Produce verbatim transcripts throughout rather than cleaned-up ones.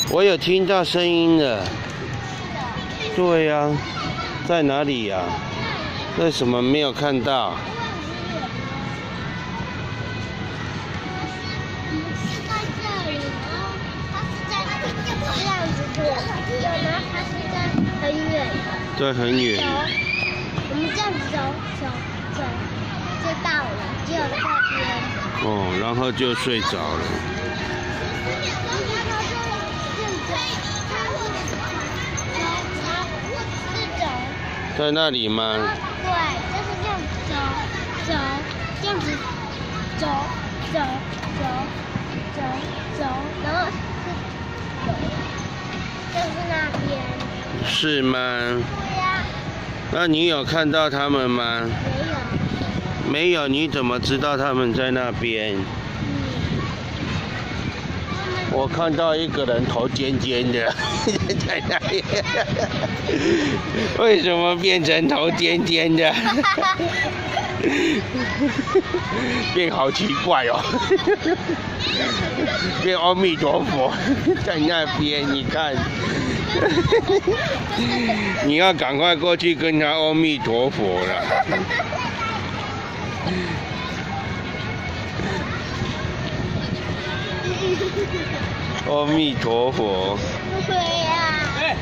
我有听到声音了。对呀、啊，在哪里呀、啊？为什么没有看到？ 是在这里，然后它是在这样子的，然后它是在很远。 对，很远。 我们这样子走走走就到了，就这边。 哦，然后就睡着了。在那里吗？ 对，就是这样走走，这样子走走走走走，然后是就是那边。 是吗？ 对呀。 那你有看到他们吗？ 没有。 没有，你怎么知道他们在那边？我看到一个人头尖尖的在那里，为什么变成头尖尖的？变好奇怪哦，变阿弥陀佛在那边，你看，你要赶快过去跟他阿弥陀佛了。阿弥陀佛。 对呀。哎。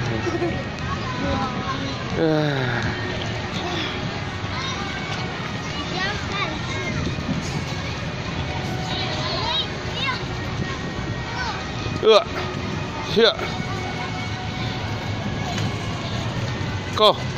唉。 不要看呃，去，Go。